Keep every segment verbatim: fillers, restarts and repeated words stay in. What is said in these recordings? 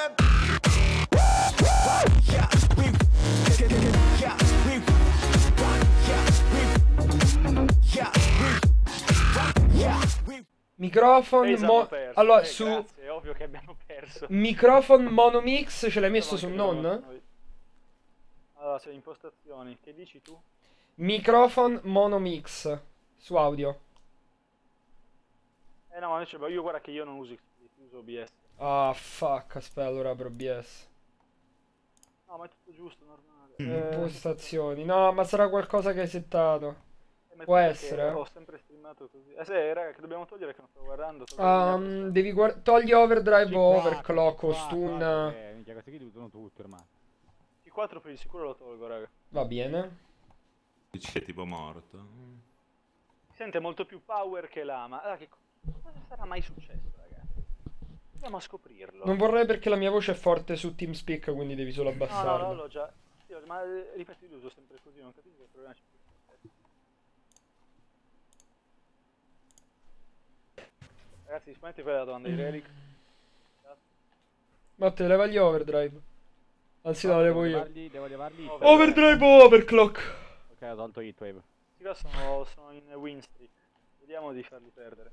Microfono mo perso. allora eh, su grazie, è ovvio che abbiamo perso. microfono mono mix ce l'hai messo su non? Noi... Allora, se impostazioni, che dici tu? Microfono mono mix su audio. Eh no, ma invece io guarda che io non uso X Split, uso O B S. Ah fuck, aspetta, allora apro O B S. No, ma è tutto giusto, normale. Eh, Impostazioni. No, ma sarà qualcosa che hai settato. Eh, Può perché essere. Ho sempre streamato così. Eh sì, raga, che dobbiamo togliere che non sto guardando. sto Um, guardando. devi guardare. Togli overdrive o C quattro, overclock o C quattro, stun. eh, minchia, questi qui li usano tutti ormai. C quattro per di sicuro lo tolgo, raga. Va bene. Dici è tipo morto. Si sente molto più power che lama. Allora, che cosa sarà mai successo, raga? Andiamo a scoprirlo. Non vorrei perché la mia voce è forte su TeamSpeak, quindi devi solo No, no, abbassarla. no, l'ho già... Sì, ma eh, ripeto, io lo uso sempre così, non capisco che problema c'è. Ragazzi, rispondete quella domanda di Relic. Matte, leva gli overdrive. Anzi, no, levo devo io. levargli, devo levargli. Oh, Overdrive o overclock? Ok, ho tolto Heatwave. Sì, qua sono, sono in win streak. Vediamo di farli perdere.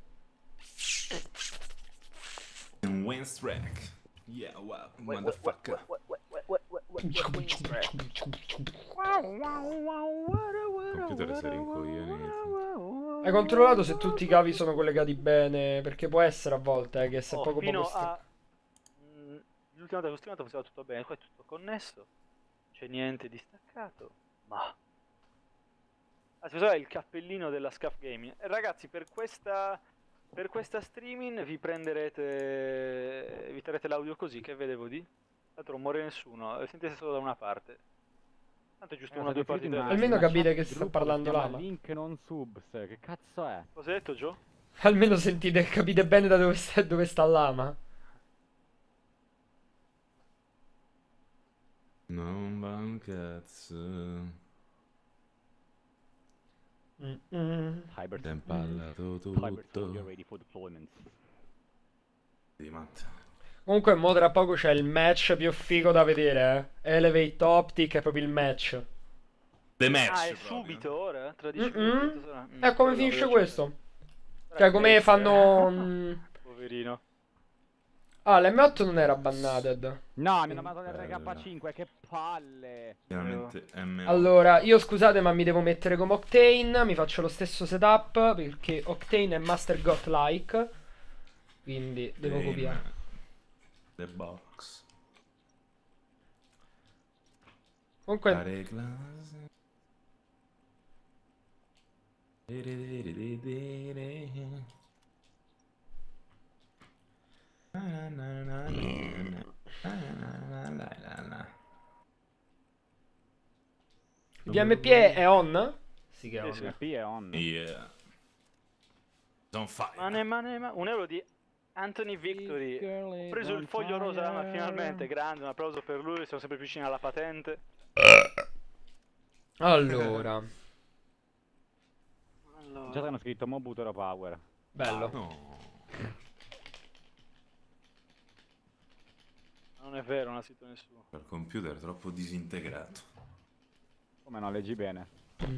In Winstrack. Yeah, wow, motherfucker. Computer sei rincoglionito. Hai controllato se tutti i cavi sono collegati bene? Perché può essere a volte eh, che se Oh, poco fino poco sta... a... Mm, l'ultima volta che ho streamato funzionava tutto bene, qua è tutto connesso. Non c'è niente di staccato. Ma... Ah, si usava il cappellino della Scaf Gaming. Eh, ragazzi, per questa... Per questa streaming vi prenderete... Vi terrete l'audio così, che vedevo di... Tanto non muore nessuno, sentite solo da una parte. Tanto è giusto Eh, una o due siete finiti partite. in una- Almeno in una capite chat che si sta gruppo parlando si chiama lama. Link non subs, che cazzo è? Cosa hai detto, Joe? Almeno sentite, capite bene da dove sta, dove sta lama. Non va un cazzo. Mm -mm. Hybrid. Ti ha impallato Hybrid tutto. you're ready for deployment. Di matto. Comunque mo tra poco c'è il match più figo da vedere, eh. Elevate Optic è proprio il match. The match. Ah, è proprio. subito ora? Tra dieci Mm -mm. minuti sarà? Mm, È come quello finisce veloce. questo. Sarà Cioè come questo, fanno... eh. mm. Poverino. Ah, l'M otto non era banned. No, mi hanno mandato l'R Bella. K cinque, che palle! Chiaramente M otto. Allora, io scusate ma mi devo mettere come Octane, mi faccio lo stesso setup perché Octane è Master Godlike. Quindi devo Bene. copiare. The box. Comunque... Fare classe. Il D M P è on? Sì che è Sì, on. sì. P è on. Yeah. Don't fight. Mane, mane, ma... Un euro di Anthony Victory. Ho preso il foglio rosa, ma finalmente, grande, un applauso per lui, siamo sempre più vicini alla patente. Allora... Allora. Già ti hanno scritto Mobutero Power. Bello. No. Non è vero, non ha scritto nessuno. Il computer è troppo disintegrato. Come no, leggi bene.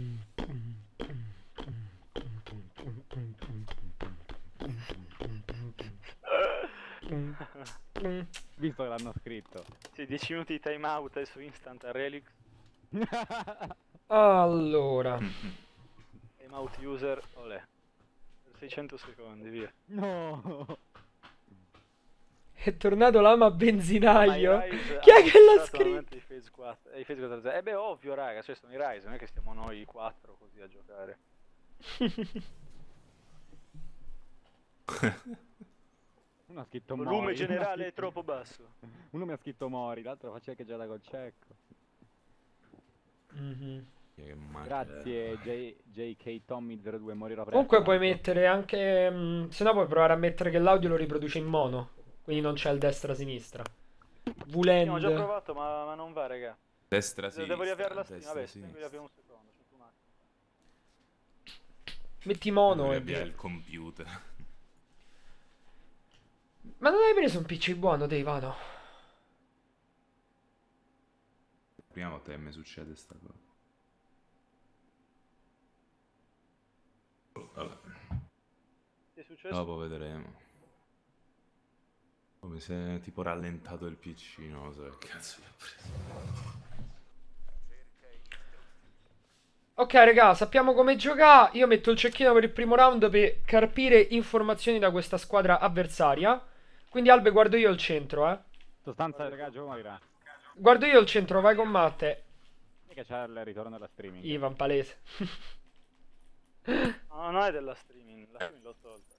Visto che l'hanno scritto. Sì, dieci minuti di time out adesso instant a Relix. Allora... Time out user, olè. Per seicento secondi, via. No! È tornato l'ama benzinaio. Ma i Rise Chi è hanno che l'ha acquistato scritto? veramente i Phase quattro. Eh, i Phase quattro. Eh beh, ovvio, raga, cioè sono i Rise, non è che stiamo noi quattro così a giocare. Uno ha scritto Il Mori. volume uno ha generale è scritto- troppo basso. Uno mi ha scritto Mori, l'altro faceva che già da col cecco. Mhm. Che macchina. Grazie J- J K Tommy zero due morirò presto. Comunque puoi mettere anche... mm, se no puoi provare a mettere che l'audio lo riproduce in mono. Quindi non c'è il destra-sinistra. Abbiamo già Vulend... provato, ma, ma non va, raga. Destra Devo sinistra. riavviare la stream, destra, vabbè, sinistra. devo riavviare un secondo, c'è un attimo. Metti mono Devi e avviare via. il computer. Ma non hai preso un P C buono, Dave, vado. Prima volta che mi succede sta cosa. Vabbè, Che è successo? dopo vedremo. Come se è tipo rallentato il P C, non so che cazzo gli ha preso. Ok, raga, sappiamo come giocare. Io metto il cecchino per il primo round per carpire informazioni da questa squadra avversaria. Quindi, Albe, guardo io il centro, eh. Sostanza, raga, gioco morirà. Guardo io il centro, vai con Matte. Mica c'è il ritorno della streaming. Ivan, palese. No, non è della streaming, la streaming l'ho tolta.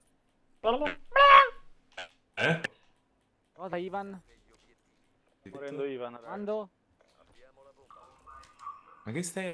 Eh? Cosa, Ivan? Morendo Ivan, raga. Quando? Ma che stai...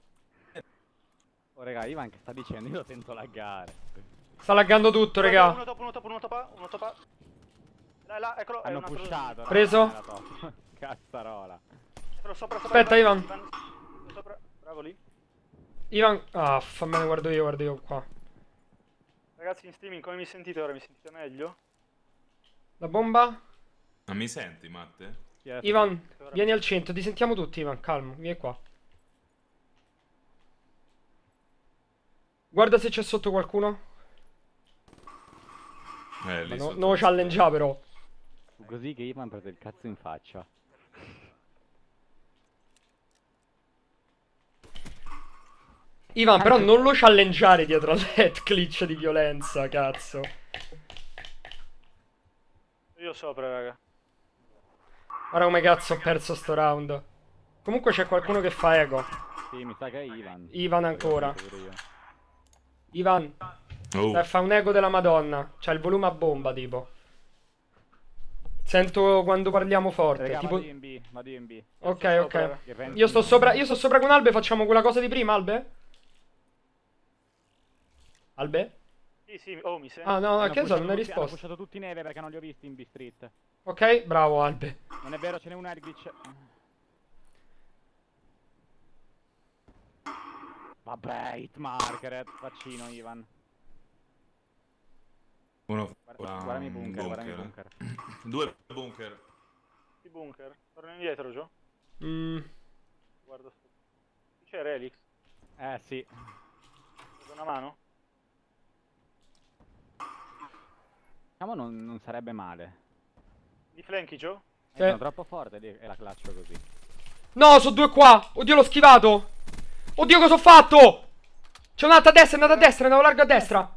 Oh, raga, Ivan che sta dicendo? Io lo sento laggare. Sta laggando tutto, Uno raga. top, uno top, uno top, uno top. Dai, là, eccolo. è Hanno un altro- pushato. raga, Preso? nella top. Cazzarola. Eccolo sopra, sopra. Aspetta, Ivan. Sopra, bravo lì. Ivan... Ah, fammene, guardo io, guardo io qua. Ragazzi in streaming come mi sentite ora? Mi sentite meglio? La bomba? Ma mi senti, Matte? Sì, adesso- Ivan, vieni al centro, ti sentiamo tutti, Ivan, calmo, vieni qua. Guarda se c'è sotto qualcuno. Eh, lì Ma no, sotto non lo mi challengea però. Fu così che Ivan prese il cazzo in faccia. Ivan, però non lo challengeare dietro all'head glitch di violenza, cazzo. Io sopra, raga. Guarda come cazzo ho perso sto round. Comunque c'è qualcuno che fa eco. Sì, mi sa che è Ivan. Ivan ancora. Pure io. Ivan, Oh, eh, fa un eco della Madonna. C'ha il volume a bomba, tipo. Sento quando parliamo forte. Raga, Tipo... vado io in B, vado io in B. Ok, Sto ok. sopra. Che pensi? Io sto sopra, io sto sopra con Albe, facciamo quella cosa di prima, Albe? Albe? Sì, sì, oh, mi sento. Ah, no, no, Hanno che so, pushato non hai tutti- Hanno risposto. pushato tutti neve perché non li ho visti in B Street. Ok, bravo Albe. Non è vero, ce n'è una di glitch. Vabbè, hitmarker, vaccino Ivan. uno... Guarda, ah, guardami i un bunker, guardami i bunker. Due bunker. I bunker. Torno indietro, Gio. Mm, Guarda sto. Qui c'è Relix. Eh sì. Preso una mano? Diciamo non, non sarebbe male. Di flanky, Gio? Eh, Sì. Sono troppo forte lì e la claccio così. No, sono due qua. Oddio, l'ho schivato. Oddio, cosa ho fatto? C'è un'altra a destra, è andata a destra, è andato largo a destra.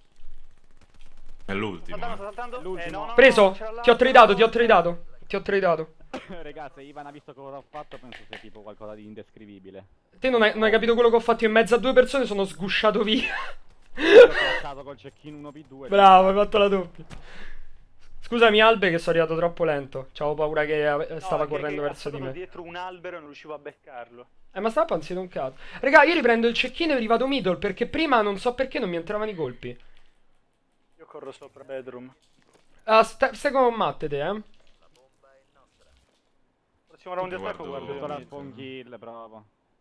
È l'ultimo. Saltando, eh. sto saltando. L'ultimo. Eh, no, no, no, Preso. c'era Ti ho l'altro. tradato, ti ho tradato. Ti ho tradato. Ragazzi, Ivan ha visto cosa ho fatto, penso sia tipo qualcosa di indescrivibile. Te non hai, non hai capito quello che ho fatto in mezzo a due persone, sono sgusciato via. Io ho cazzato col cecchino uno P due. Bravo, hai fatto la doppia. Scusami Albe che sono arrivato troppo lento. C'avevo paura che eh, No, stava che- correndo che verso di passato me. dietro un albero e non riuscivo a beccarlo. Eh, ma stava panzito un cazzo. Raga, io riprendo il cecchino e rivado middle perché prima non so perché non mi entravano i colpi. Io corro sopra bedroom. Ah, sta- stai con Matte te, eh? Prossimo round di Guardo- attacco guardo Tutto io. la mid. spawn kill, bravo.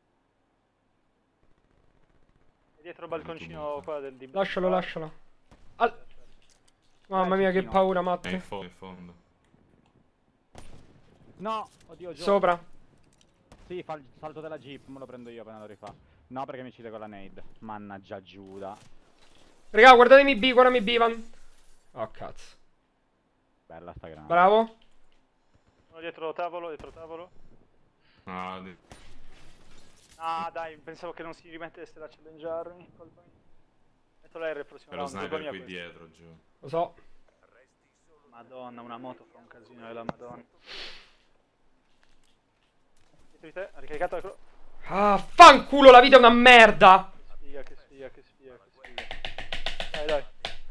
E dietro il balconcino qua del di Lascialo, lascialo. Al- Mamma mia, che cecchino. paura, È in Matte. fondo, in fondo. No, oddio, Gio. Sopra. Sì, fa il salto della jeep, me lo prendo io appena lo rifà. No, perché mi uccide con la nade. Mannaggia Giuda. Raga, guardatemi B, guardami B, Ivan. Oh, cazzo. Bella sta granata. Bravo. Uno dietro tavolo, dietro tavolo. Ah, di- Ah dai, pensavo che non si rimettesse da challengearmi. Colpa mia. Metto l'R il prossimo c'è lo round. Colpa sniper mia qui questa. dietro, giù. Lo so. Madonna, una moto fa un casino della Madonna. Dietro di te, ha ricaricato, eccolo. Ah, fanculo, la vita è una merda. Sfiga, che sfiga, che sfiga, che sfiga. Dai, dai.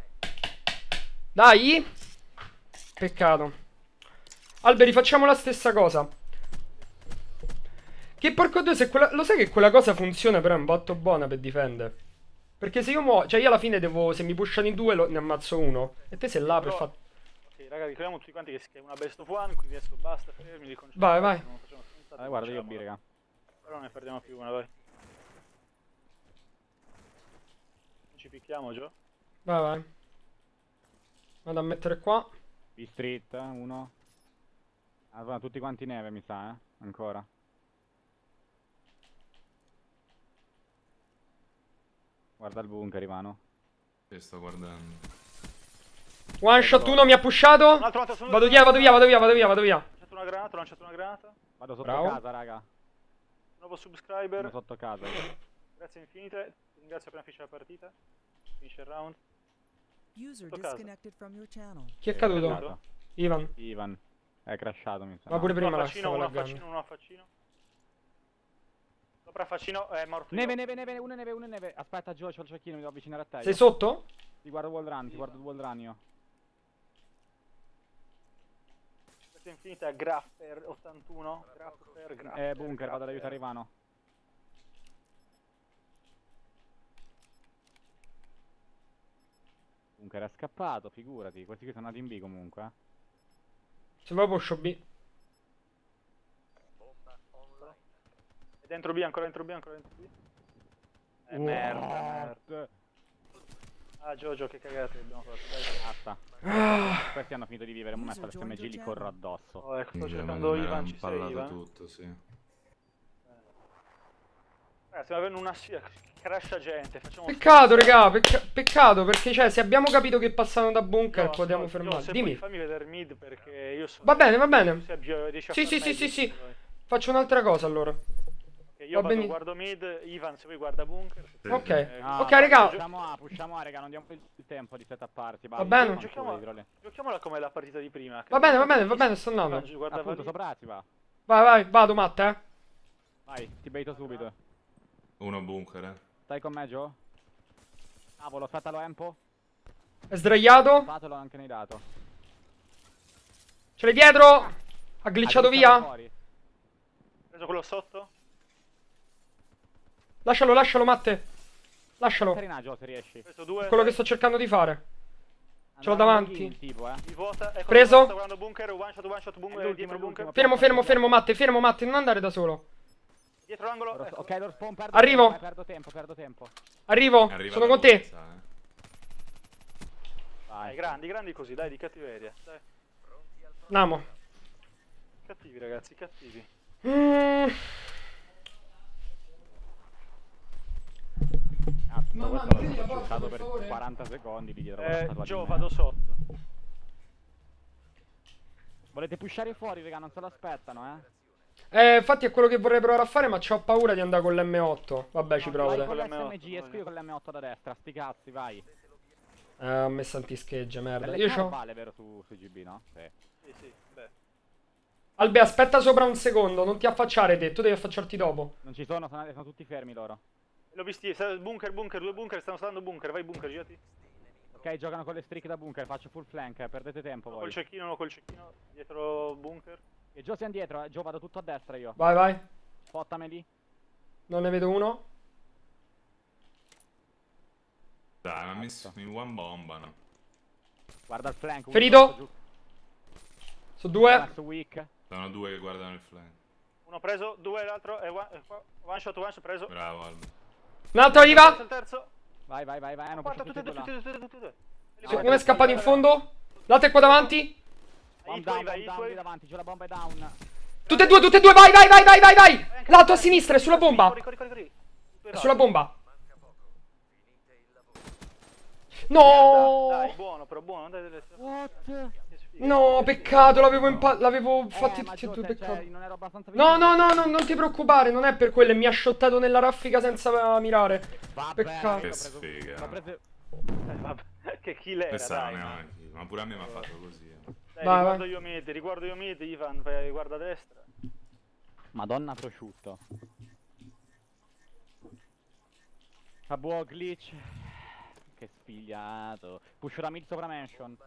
Dai. Peccato. Alberi, facciamo la stessa cosa. Che porco due, se quella... Lo sai che quella cosa funziona, però è un botto buona per difendere. Perché se io muoio... Cioè io alla fine devo... Se mi pushano in due lo... ne ammazzo uno. E te sei là per Però- fare... Ok, raga, ricordiamo tutti quanti che è una best of one, quindi adesso basta, fermi, li Vai, vai. Non facciamo stronzate, Eh, guarda io B, facciamola. raga. Però non ne perdiamo più una, vai. Non ci picchiamo, Gio? Vai, vai. Vado a mettere qua. B Street, uno. Ah, va, tutti quanti neve, mi sa, eh. Ancora. Guarda il bunker, Ivano. Che sto guardando. One shot uno mi ha pushato. Un altro, un altro, Vado via, vado via, vado via, vado via, vado via. Ho lanciato una granata, ho lanciato una granata. Vado sotto Bravo. casa, raga. Nuovo subscriber. Sono sotto casa. io. Grazie infinite. Ti ringrazio appena finisce la partita. Finisce il round. User Sto caso. disconnected from your channel. Chi è Sì, caduto? crashato. Ivan. Ivan. È crashato, mi sa. Ma pure No. prima Uno a la faccino, stavo uno a laggando. faccino, uno a faccino. Sopra faccino è morto. Neve, io. neve, neve, una neve, una neve. Aspetta, Gio, c'ho il cecchino, mi devo avvicinare a te. Sei io. sotto? Ti guardo wall run, ti guardo wall run io. Grazie infinite a Graffer ottantuno. Graffer, Graffer. Eh, bunker, vado ad aiutare Ivano. Bunker è scappato, figurati. Questi qui sono andati in B comunque. eh. Se vuoi pusho B. È dentro B, ancora dentro B, ancora dentro B. Eh, What? merda, merda. Ah, Jojo, che cagate abbiamo fatto. Dai. Basta. Ah, Questi hanno finito di vivere, mo metto l'F M G li corro addosso. Oh, ecco, sto Minchia, cercando me- me Ivan, l'hanno ci sei impallato Ivan? tutto, sì. Ragazzi, stiamo avendo una sfida, crash gente, facciamo... peccato, raga, pecca- peccato perché cioè se abbiamo capito che passano da bunker No, potremmo no, fermare. no, se Dimmi. puoi fammi vedere mid perché io sono... Va bene, va bene. Se abbia- riesci a Sì, far sì, sì, meglio, sì, sì. vai. Faccio un'altra cosa allora. Ok, io Va vado, bene. guardo mid, Ivan se vuoi guarda bunker. Sì, Ok. sì. Eh, No, Ok, raga. Pushiamo A, pushiamo A, raga, non diamo il tempo di setapparsi. Va bene. Giochiamo, giochiamola come la partita di prima. che Va bene, va abbiamo bene, va bene, sto Ivan andando. gi- guardava Appunto, lì. sopra si va. Vai, vai, vado, Matt, eh. Vai, ti baito subito. Uno bunker, eh. Stai con me, Gio? Cavolo, aspettalo Empo. È sdraiato. Fatelo anche nei dato. Ce l'hai dietro. Ha glitchato Ha via. fuori. Preso quello sotto? Lascialo, lascialo, Matte. Lascialo. Serena, Gio, se riesci. Preso due. Quello che sto cercando di fare. Ce l'ho Andrà davanti. il tipo, eh. Mi vuota. Ecco, Preso. sto guardando bunker, one shot, one shot, bunker, È l'ultimo, dietro è bunker. l'ultimo. Fermo, fermo, fermo, Matte, fermo, Matte, non andare da solo. Dietro l'angolo. Loro- ecco. Ok, loro spawn, perdo Arrivo. tempo, eh, perdo tempo, perdo tempo. Arrivo, Arriva sono da con te. Luzza, eh. Vai. Dai, grandi, grandi così, dai, di cattiveria. Dai. Andiamo. Cattivi ragazzi, cattivi. Mm, Cazzo, Mamma questo mia, l'ho porta, buttato per per favore. quaranta secondi lì dietro la Eh, statua di Gio, me. vado sotto. Volete pushare fuori, raga, non se lo aspettano, eh. Eh, infatti è quello che vorrei provare a fare, ma ho paura di andare con l'M otto. Vabbè, ci No, provo, vai dai. Con con l'S M G, l'M otto, esco io con l'M otto da destra, sti cazzi, vai. Eh, ho messo antischeggia, merda. Per Io le c'ho... vale, vero, su, su G B, no? Sì. Sì, sì, beh. Albe, aspetta sopra un secondo, non ti affacciare te, tu devi affacciarti dopo. Non ci sono, sono, sono tutti fermi loro. L'ho visti, sta- bunker, bunker, due bunker, stanno stando bunker, vai bunker, girati. Ok, giocano con le streak da bunker, faccio full flank, eh, perdete tempo Uno voi. col cecchino, uno col cecchino, dietro bunker. E Gio siamo dietro, eh, Gio vado tutto a destra io. Vai, vai. Spottameli. Non ne vedo uno. Dai, ma ha messo in one bombano. Guarda il flank. uno Ferito. sotto, giù. Su Ho due. messo weak. Sono due che guardano il flank. Uno preso, due l'altro, e one, eh, qua- one shot, one shot preso. Bravo, Aldo. Un altro arriva. Il terzo. Vai, vai, vai, vai, hanno Guarda, pushato tutti e tutti due, là. tutti e due, tutti e due. tutti e Sì, due. uno è scappato in fondo. L'altro è qua davanti. Vai, Bomb i tuoi, down, vai, bomb i down tuoi. lì davanti, Gio la bomba è down. Tutte e due, tutte e due, vai, vai, vai, vai, vai, vai. L'altro a sinistra, è sulla bomba. Corri, corri, corri, corri. È sulla bomba. Merda. No. Dai, buono, però buono. Dai, dai, dai. What? Che sfiga. No, peccato, l'avevo impa- l'avevo fatti Eh, ma tutti e Gio, due, cioè, peccato. cioè, non ero abbastanza No, vicino. no, no, no, non ti preoccupare, non è per quello, mi ha shottato nella raffica senza mirare. Vabbè, Peccato. raga, Che ho preso- sfiga. ho preso- Eh, vabbè, che kill era, Questa dai. non è una kill, ma pure a me mi ha fatto così. eh. Dai, Vai, riguardo vai. io mid, riguardo io mid, Ivan, vai, guarda a destra. Madonna prosciutto. Fa buon glitch. Che sfigliato. Pusho da mid sopra mansion.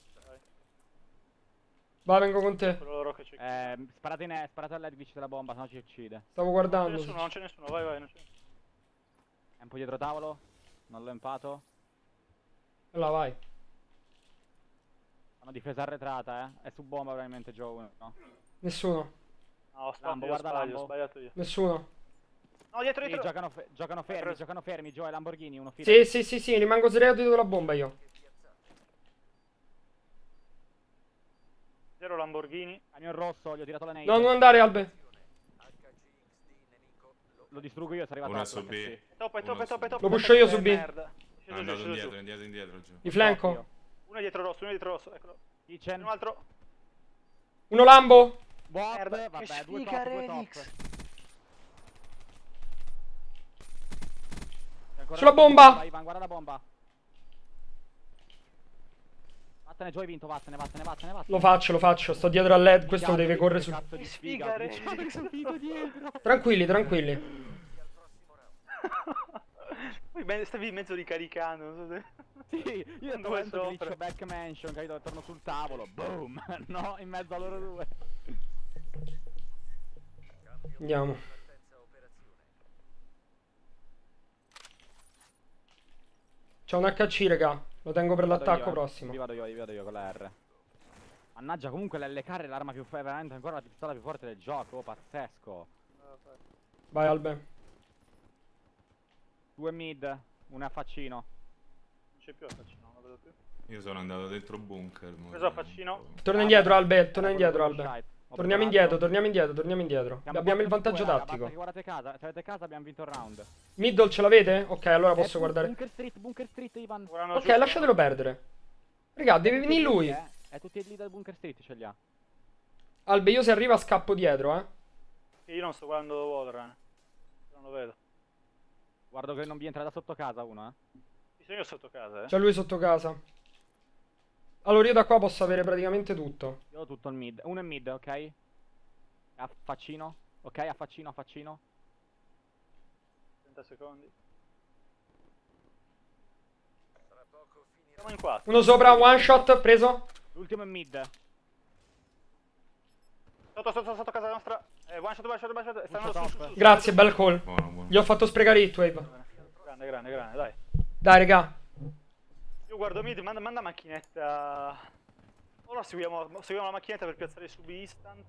Vai, vengo con te. Quello loro che c'è. Eh, sparate in E, sparate all'head glitch della bomba, sennò ci uccide. Stavo Non c'è guardando. nessuno, non c'è nessuno, vai, vai. Non c'è. È un po' dietro tavolo. Non l'ho empato. Là, vai. Hanno difesa arretrata, eh. È su bomba probabilmente Joe uno, no? Nessuno. No, ho sbagliato, Lambo, io, guarda sbaglio, Lambo. ho sbagliato io. Nessuno. No, dietro, Sì, dietro. giocano, fe- giocano fermi, preso. giocano fermi, Joe e Lamborghini, uno filo. Sì, sì, sì, sì, rimango sdraiato dietro la bomba io. Zero Lamborghini. Camion rosso, gli ho tirato la nade. No, non andare, Albe. lo distruggo io se arriva Una top, su B. sì. È top, è top, è top, è top. Lo pusho io Eh, su B. merda. È Sceso giù, andato sceso indietro, giù. indietro, indietro giù. Di flanco. Io. Uno è dietro rosso, uno è dietro rosso, eccolo. Kitchen. Un altro. Uno Lambo. Bot, Merda, che vabbè, due sfiga, top, due top. Relix. C'è ancora Sulla una bomba. Ivan, guarda la bomba. Vattene, Gio, hai vinto, vattene, vattene, vattene, vattene. Lo faccio, lo faccio. Sto dietro al L E D. Questo Minchia, deve che correre su. cazzo di Che sfiga, sfiga, Relix. Relix. Sono capito dietro. Tranquilli, tranquilli. Poi me- stavi in mezzo ricaricando, non so se... Sì, io Con sto due vento sopra. glitch back mansion, capito? Torno sul tavolo, boom, no, in mezzo a loro due. Andiamo. C'ho un H C, raga. Lo tengo per Vado l'attacco io, eh. prossimo. Vi vado io, vi vado io con la R. Mannaggia, comunque l'L K è l'arma più forte, veramente ancora la pistola più forte del gioco, oh, pazzesco. Vai, Albe. Due mid, un a faccino. Non c'è più il faccino, non lo vedo più. Io sono andato dentro bunker. mo- Preso a faccino. Torna indietro, Albe. Torna Era indietro, quello Albe. shite. Ho Torniamo preparato. indietro, torniamo indietro, torniamo indietro. Siamo Abbiamo il quattro vantaggio due, raga, tattico. basta che guardate casa, se avete casa abbiamo vinto il round. Middle ce l'avete? Ok, allora posso Eh, guardare. Bunker Street, Bunker Street, Ivan. Guardano Ok, giusto. lasciatelo perdere. Raga, deve Tutti venire lì, lui. eh. È tutti lì dal Bunker Street, ce li ha. Albe, io se arriva scappo dietro, eh. Io non sto guardando Wallrun. Non lo vedo. Guardo che non vi entra da sotto casa uno, eh. Ci sono io sotto casa, eh. C'è lui sotto casa. Allora io da qua posso avere praticamente tutto. Io ho tutto il mid. Uno è mid, ok? A faccino. Ok, a faccino, a faccino. trenta secondi. Siamo in quattro. Uno sopra, one shot, preso. L'ultimo è mid. Sotto, sotto, sotto casa nostra. Eh, one shot, one shot, one shot. Stanno Push su, top. su, su. Grazie, bel call. Buono, buono. Gli ho fatto sprecare il wave. Grande, grande, grande, dai. Dai, raga. Io guardo mid, manda, manda macchinetta. Ora seguiamo, seguiamo la macchinetta per piazzare su B instant.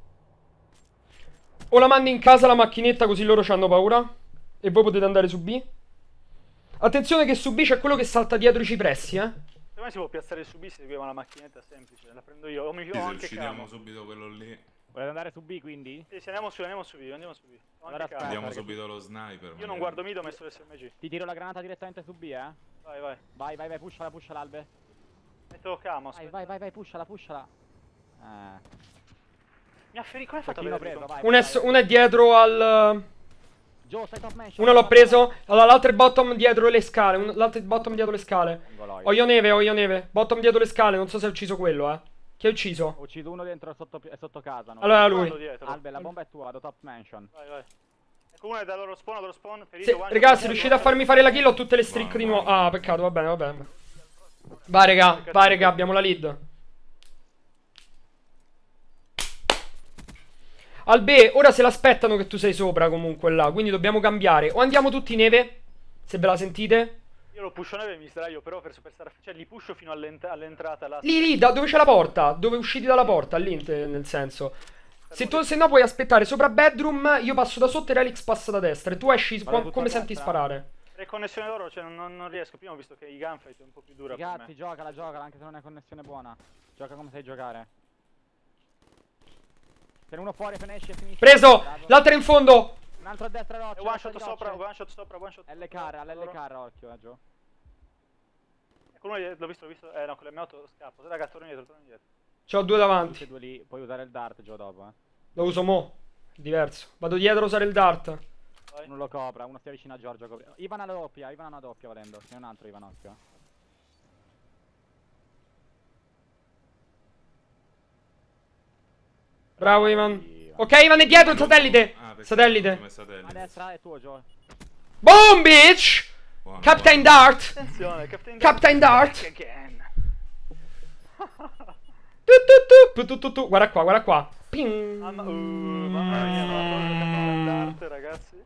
O la mandi in casa la macchinetta così loro ci hanno paura. E voi potete andare su B. Attenzione che su B c'è quello che salta dietro i cipressi, eh. Se mai si può piazzare su B, se seguiamo la macchinetta semplice, la prendo io. O mi Sì, ho se anche uccidiamo camo. subito quello lì. Volete andare su B quindi? Sì, sì, andiamo su, andiamo su B, andiamo su B. Ho Allora anche camo. aspetta. Andiamo perché- subito lo sniper. Io non magari. guardo mid, ho messo l'S M G. Ti tiro la granata direttamente su B, eh? Vai, vai. Vai, vai, vai, pushala, pushala, Albe. Metto camo, Vai, aspetta. vai, vai, vai, pushala, pushala. Eh. Mi ha ferito, come hai fatto a Facchino vedere? preso, vai. Uno vai, è, vai. uno è dietro al... Joe, stai top mansion. Uno l'ho preso. Allora, l'altro è bottom dietro le scale. un- L'altro è bottom dietro le scale. Angolo io. Ho io neve, ho io neve. Bottom dietro le scale. Non so se hai ucciso quello, eh. Chi hai ucciso? Ho ucciso uno dentro sotto, è sotto casa. No? Allora Guardo lui. dietro. Albe, la bomba è tua, vado top mansion. Vai, vai. Ecco, uno è da loro spawn, da loro spawn. Ferito, Se, one shot, ragazzi, one shot, riuscite a one farmi shot. fare la kill? Ho tutte le streak Vai, di nuovo. vai. Ah, peccato, va bene, va bene. Vai, raga, vai, raga, abbiamo la lead. Albe, ora se l'aspettano che tu sei sopra comunque là, quindi dobbiamo cambiare. O andiamo tutti in neve, se ve la sentite. Io lo pusho neve e mi sdraio, però per, per stare... Cioè, li pusho fino all'ent- all'entrata là. Lì, lì, da dove c'è la porta, dove usciti dalla porta, lì, te- nel senso. Se, tu, se no puoi aspettare sopra bedroom, io passo da sotto e Relix passa da destra. E tu esci Vado qua- tutto come a senti destra. sparare. Reconnessione loro, cioè non, non riesco. Prima ho visto che i gunfight è un po' più dura per Ragazzi, me. giocala, giocala, anche se non è connessione buona. Gioca come sai giocare. Se uno fuori finisce, finisce. Preso! Bravo. L'altro è in fondo! Un altro a destra roccia. E one destra shot di sopra, rocce. one shot sopra, one shot L sopra. car, all'L loro. car, occhio, eh, Gio. Ecco, uno l'ho visto, l'ho visto. Eh no, con l'M otto scappo. Raga, torno indietro, torno indietro. Ce l'ho due Tutti davanti. e due lì, puoi usare il dart, Gio, dopo, eh. Lo uso mo. Diverso. Vado dietro a usare il dart. Vai. Uno lo copra, uno stia vicino a Giorgio. copri- Ivan alla doppia, Ivan alla doppia volendo. Ce n'è un altro Ivan, occhio. Bravo, Ivan. Dio. Ok, Ivan è dietro il satellite. Ah, perché Satellite. come satellite. A destra è tuo, Gio. Boom, bitch! Buono, Captain buono. Dart! Attenzione, Captain Captain Dart! Again. Tu, tu, tu, tu, tu, tu. Guarda qua, guarda qua. Ping. Mamma, uh, mamma mia, ma Captain Dart, ragazzi.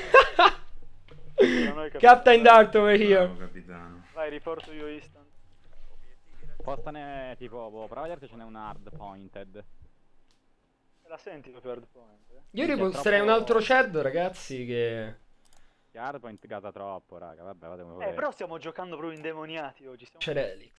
Non è Captain Dart over here. Bravo, capitano. Vai, riporto io instant. Postane tipo, boh, prova a vedere se ce n'è un hard pointed. Te la senti proprio hard point? Eh? Io C'è riposterei un troppo- altro Shed, ragazzi, che... Hard point gasa troppo, raga, vabbè, vado Eh, però stiamo giocando proprio indemoniati oggi. Stiamo... C'è Relix.